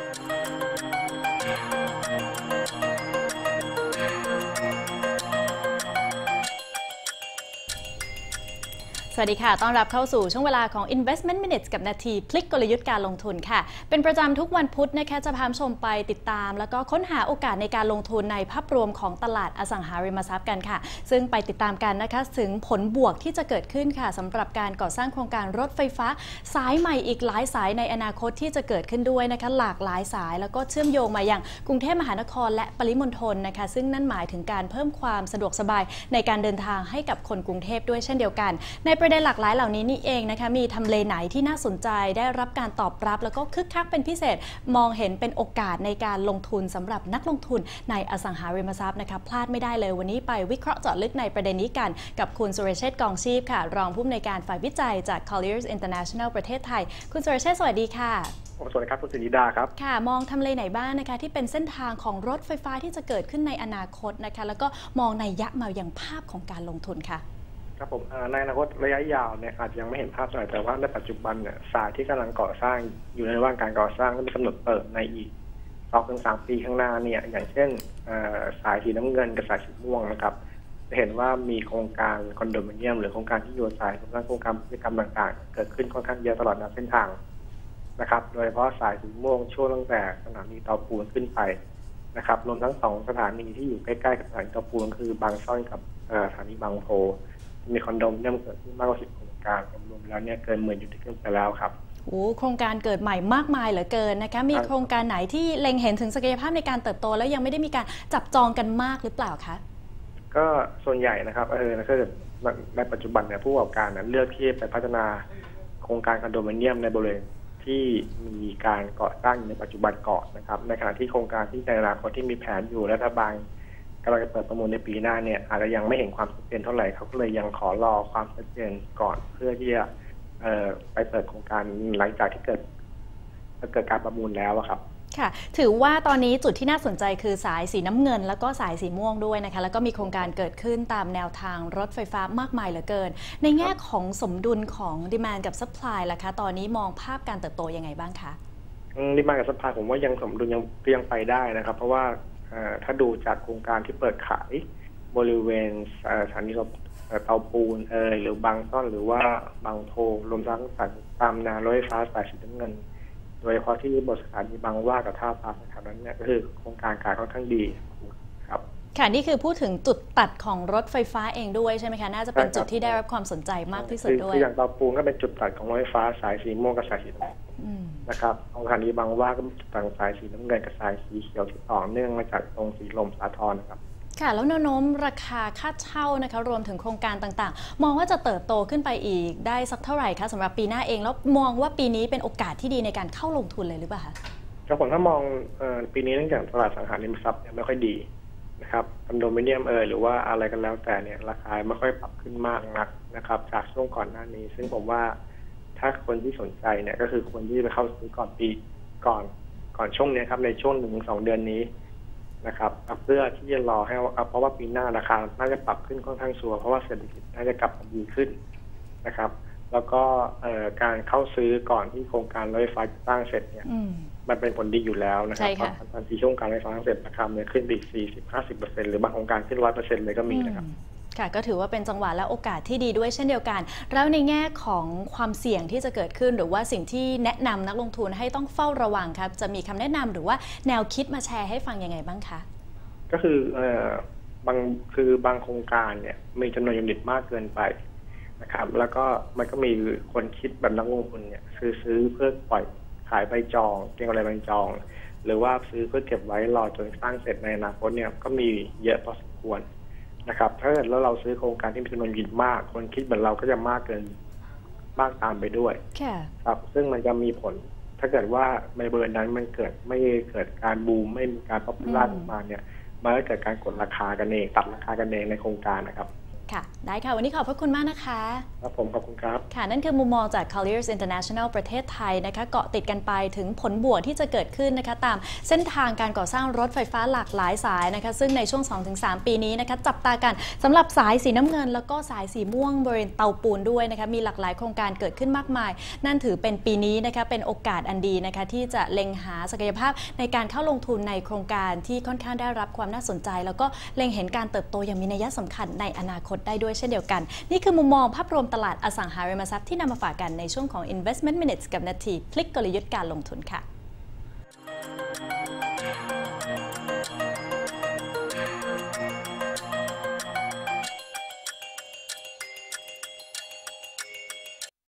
สวัสดีค่ะต้อนรับเข้าสู่ช่วงเวลาของ Investment Minutes กับนาทีพลิกกลยุทธ์การลงทุนค่ะเป็นประจำทุกวันพุธนะคะจะพาชมไปติดตามแล้วก็ค้นหาโอกาสในการลงทุนในภาพรวมของตลาดอสังหาริมทรัพย์กันค่ะซึ่งไปติดตามกันนะคะถึงผลบวกที่จะเกิดขึ้นค่ะสำหรับการก่อสร้างโครงการรถไฟฟ้าสายใหม่อีกหลายสายในอนาคตที่จะเกิดขึ้นด้วยนะคะหลากหลายสายแล้วก็เชื่อมโยงมายังกรุงเทพมหานครและปริมณฑลนะคะซึ่งนั่นหมายถึงการเพิ่มความสะดวกสบายในการเดินทางให้กับคนกรุงเทพด้วยเช่นเดียวกันในประเด็นหลากหลายเหล่านี้นี่เองนะคะมีทำเลไหนที่น่าสนใจได้รับการตอบรับแล้วก็คึกคักเป็นพิเศษมองเห็นเป็นโอกาสในการลงทุนสำหรับนักลงทุนในอสังหาริมทรัพย์นะคะพลาดไม่ได้เลยวันนี้ไปวิเคราะห์เจาะลึกในประเด็นนี้กันกับคุณสุรเชษฐ์กองชีพค่ะรองผู้อำนวยการฝ่ายวิจัยจาก Colliers International ประเทศไทยคุณสุรเชษฐ์สวัสดีค่ะสวัสดีครับคุณสิริดาครับค่ะมองทำเลไหนบ้างนะคะที่เป็นเส้นทางของรถไฟฟ้าที่จะเกิดขึ้นในอนาคตนะคะแล้วก็มองนัยยะมาอย่างภาพของการลงทุนค่ะครับผมในอนาคตระยะยาวเนี่ยอาจจะยังไม่เห็นภาพเท่าไหร่แต่ว่าในปัจจุบันเนี่ยสายที่กำลังก่อสร้างอยู่ในระหว่างการก่อสร้างก็มีกำหนดเปิดในอีก 2-3 ปีข้างหน้าเนี่ยอย่างเช่นสายสีน้ำเงินกับสายสีม่วงนะครับจะเห็นว่ามีโครงการคอนโดมิเนียมหรือโครงการที่อยู่อาศัยโครงการกิจกรรมต่างๆเกิดขึ้นค่อนข้างเยอะตลอดแนวเส้นทางนะครับโดยเฉพาะสายสีม่วงช่วงตั้งแต่สถานีเตาปูนขึ้นไปนะครับรวมทั้ง2 สถานีที่อยู่ใกล้ๆกับสถานีเตาปูนคือบางซ่อนกับสถานีบางโพมีคอนโดมิเนียมเกิดขึ้นมากกว่า10 โครงการรวมแล้วเนี่ยเกิน10,000 ยูนิตขึ้นไปแล้วครับโครงการเกิดใหม่มากมายเหลือเกินนะคะมีโครงการไหนที่เล็งเห็นถึงศักยภาพในการเติบโตแล้วยังไม่ได้มีการจับจองกันมากหรือเปล่าคะก็ส่วนใหญ่นะครับถ้าเกิดในปัจจุบันเนี่ยผู้ประกอบการเลือกที่ไปพัฒนาโครงการคอนโดมิเนียมในบริเวณที่มีการก่อสร้างในปัจจุบันก่อนนะครับในขณะที่โครงการที่ในอนาคตที่มีแผนอยู่รัฐบาลกำลังจะเปิดประมูลในปีหน้าเนี่ยอาจจะยังไม่เห็นความชัดเจนเท่าไหร่เขาก็เลยยังขอรอความชัดเจนก่อนเพื่อที่จะไปเปิดโครงการหลังจากที่เกิดการประมูลแล้วครับค่ะถือว่าตอนนี้จุดที่น่าสนใจคือสายสีน้ำเงินแล้วก็สายสีม่วงด้วยนะคะแล้วก็มีโครงการเกิดขึ้นตามแนวทางรถไฟฟ้ามากมายเหลือเกินในแง่ของสมดุลของ demand กับ supply ล่ะคะตอนนี้มองภาพการเติบโตยังไไงบ้างคะ demand กับ supply ผมว่ายังสมดุลยังไปได้นะครับเพราะว่าถ้าดูจากโครงการที่เปิดขายบริเวณสถานีเตาปูนหรือบางซ่อนหรือว่าบางโพรวมทั้งตามแนวรถไฟฟ้าสายสีน้ำเงินโดยเฉพาะที่บริษัทมีบางว่ากับท่าพาสแถวนั้นเนี่ยก็คือโครงการขายค่อนข้างดีครับค่ะนี่คือพูดถึงจุดตัดของรถไฟฟ้าเองด้วยใช่ไหมคะน่าจะเป็นจุดที่ได้รับความสนใจมากที่สุดด้วยคืออย่างเตาปูนก็เป็นจุดตัดของรถไฟฟ้าสายสีม่วงกับสายสีน้ำเงินนะครับของสถานีบางว่าก็เป็นจุดตัดสายสีน้ำเงินกับสายสีเขียวที่ต่อเนื่องมาจากตรงสีลมสาทรนะครับค่ะแล้วแนวโน้มราคาค่าเช่านะคะรวมถึงโครงการต่างๆมองว่าจะเติบโตขึ้นไปอีกได้สักเท่าไหร่คะสำหรับปีหน้าเองแล้วมองว่าปีนี้เป็นโอกาสที่ดีในการเข้าลงทุนเลยหรือเปล่าคะครับผมถ้ามองปีนี้เนื่องจากตลาดสังหาริมทรัพย์ไม่ค่อยดีนะครับคอนโดมิเนียมหรือว่าอะไรกันแล้วแต่เนี่ยราคาไม่ค่อยปรับขึ้นมากนักนะครับจากช่วงก่อนหน้านี้ซึ่งผมว่าถ้าคนที่สนใจเนี่ยก็คือคนที่ไปเข้าซื้อก่อนปีก่อนช่วงนี้ครับในช่วง 1-2 เดือนนี้นะครับเพื่อที่จะรอให้เพราะว่าปีหน้าราคาน่าจะปรับขึ้นค่อนข้างชัวร์เพราะว่าเศรษฐกิจน่าจะกลับมาดีขึ้นนะครับแล้วก็การเข้าซื้อก่อนที่โครงการรถไฟฟ้าสร้างเสร็จเนี่ยมันเป็นผลดีอยู่แล้วนะครับเพราะตอนที่ช่วงการรถไฟฟ้าเสร็จราคาเนี่ยขึ้นไปอีก 40-50% หรือบางโครงการขึ้น 100% เลยก็มีนะครับค่ะก็ถือว่าเป็นจังหวะและโอกาสที่ดีด้วยเช่นเดียวกันแล้วในแง่ของความเสี่ยงที่จะเกิดขึ้นหรือว่าสิ่งที่แนะนำนักลงทุนให้ต้องเฝ้าระวังครับจะมีคำแนะนำหรือว่าแนวคิดมาแชร์ให้ฟังยังไงบ้างคะก็คือบางโครงการเนี่ยมีจำนวนยูนิตมากเกินไปนะครับแล้วก็มันก็มีคนคิดแบบนักลงทุนเนี่ยซื้อเพื่อปล่อยขายใบจองเก็งอะไรใบจองหรือว่าซื้อเพื่อเก็บไว้รอจนสร้างเสร็จในอนาคตเนี่ยก็มีเยอะพอสมควรนะครับถ้าเกิดแล้วเราซื้อโครงการที่มีจำนวนยูนิตมากคนคิดแบบเราก็จะมากตามไปด้วยครับซึ่งมันจะมีผลถ้าเกิดว่าในบริเวณนั้นมันไม่เกิดการบูมไม่มีการป๊อปปูล่าออกมาเนี่ยมันก็เกิดการกดราคากันเองตัดราคากันเองในโครงการนะครับค่ะได้ค่ะวันนี้ขอบพระคุณมากนะคะครับผมขอบคุณครับค่ะนั่นคือมุมมองจาก Colliers International ประเทศไทยนะคะเกาะติดกันไปถึงผลบวกที่จะเกิดขึ้นนะคะตามเส้นทางการก่อสร้างรถไฟฟ้าหลากหลายสายนะคะซึ่งในช่วง 2-3 ปีนี้นะคะจับตากันสำหรับสายสีน้ำเงินแล้วก็สายสีม่วงบริเวณเตาปูนด้วยนะคะมีหลากหลายโครงการเกิดขึ้นมากมายนั่นถือเป็นปีนี้นะคะเป็นโอกาสอันดีนะคะที่จะเล็งหาศักยภาพในการเข้าลงทุนในโครงการที่ค่อนข้างได้รับความน่าสนใจแล้วก็เล็งเห็นการเติบโตอย่างมีนัยสำคัญในอนาคตได้ด้วยเช่นเดียวกันนี่คือมุมมองภาพรวมตลาดอสังหาริมทรัพย์ที่นำมาฝากกันในช่วงของ Investment Minutes กับนาทีพลิกกลยุทธ์การลงทุนค่ะ